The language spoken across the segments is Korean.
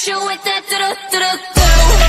Hit you with that do-do-do-do.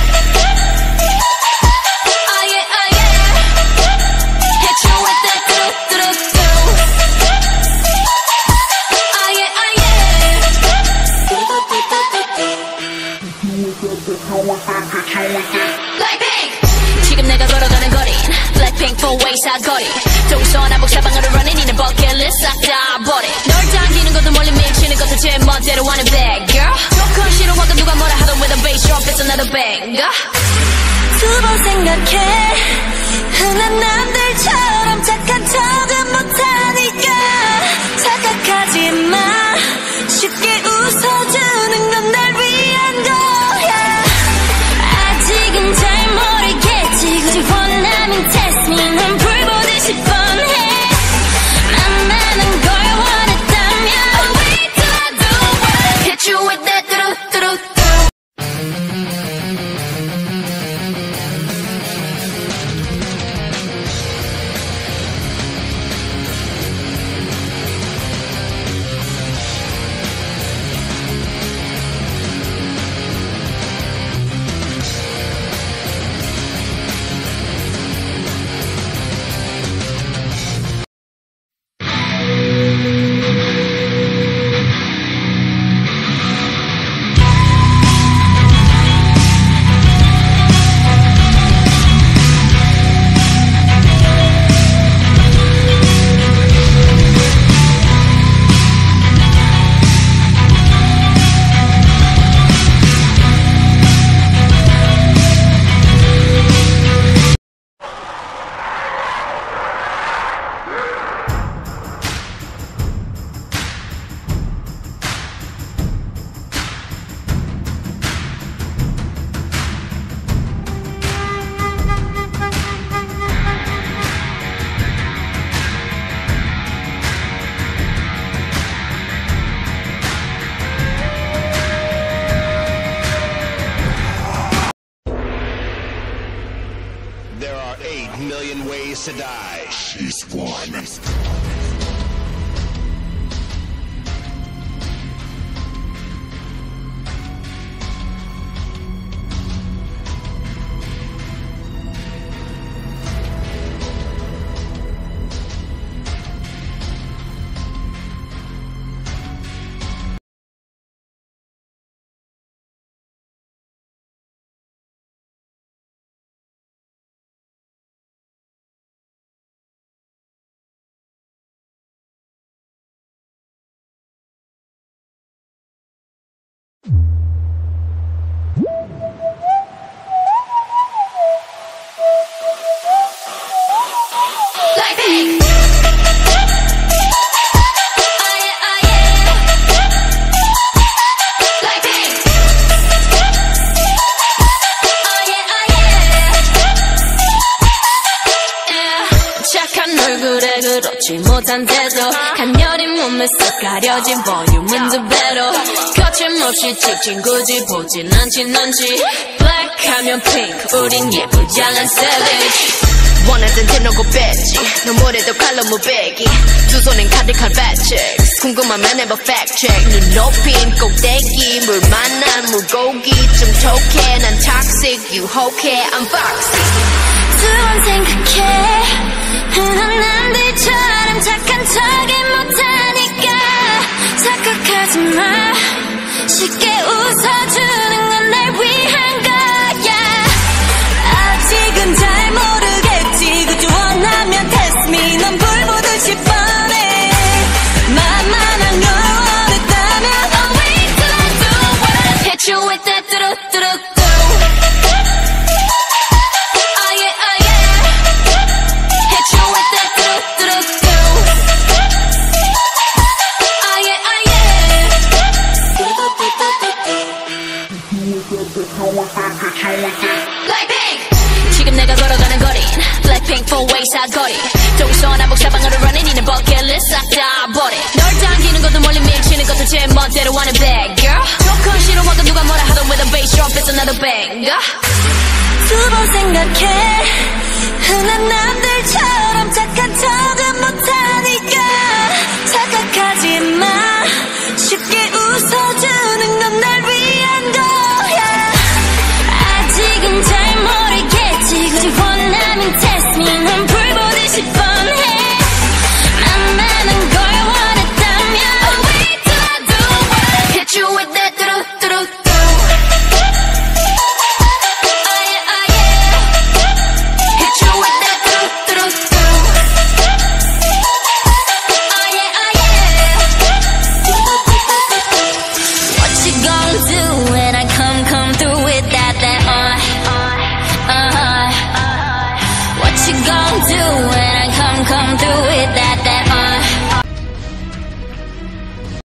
지금 내가 걸어가는 거린 Blackpink 4-way 사거리 동서남북 사방으로 running 이는 버킷리스트 싹 다 버려 널 당기는 것도 멀리 밀치는 것도 제 멋대로 하는 bad girl 조금 싫어하고 누가 뭐라 하던 with a bass drop it's another banger 두 번 생각해 흔한 남들처럼 착한 척은 못하니까 착각하지 마 쉽게 웃어주는 건 날 위한 거야 아직은 잘 모르겠지 굳이 원하면 test me 난 불 보듯이 뻔해 만나는 걸 원했다면 Wait till I do what hit you with that do-do-do-do. There are 8 million ways to die. She's one. 그렇지 못한데도 간녀린 몸에 쏙 가려진 볼륨은 두 배로 거침없이 찍힌 굳이 보진 않지 넌지 Black 하면 pink 우린 예쁘장한 savage 원하던 대놓고 뺐지 너무래도 칼로 무배기 두 손엔 가득한 fat checks 궁금하면 해봐 fact check 눈 높인 꼭대기 물 만난 물고기 좀 톡해 난 toxic 유혹해 I'm foxy 두 번 생각해 흔한 남들처럼 착한 척은 못하니까 착각하지 마 쉽게 웃어주는 건 날 위한 거야 아직은 잘 모르겠지 굳이 원하면 test me 넌 불 보듯이 뻔해 만만한 걸 원했다면 I'll wait till I do what I hit you with that do-do-do-do. 지금 내가 걸어가는 거린 Blackpink 4-way 사거리 동서남북 사방으로 running 이는 버킷리스트 싹 다 버려 널 당기는 것도 멀리 밀치는 것도 제 멋대로 하는 bad girl 조금 싫어하고 누가 뭐라 하던 with a bass drop it's another banger 두 번 생각해 흔한 남들처럼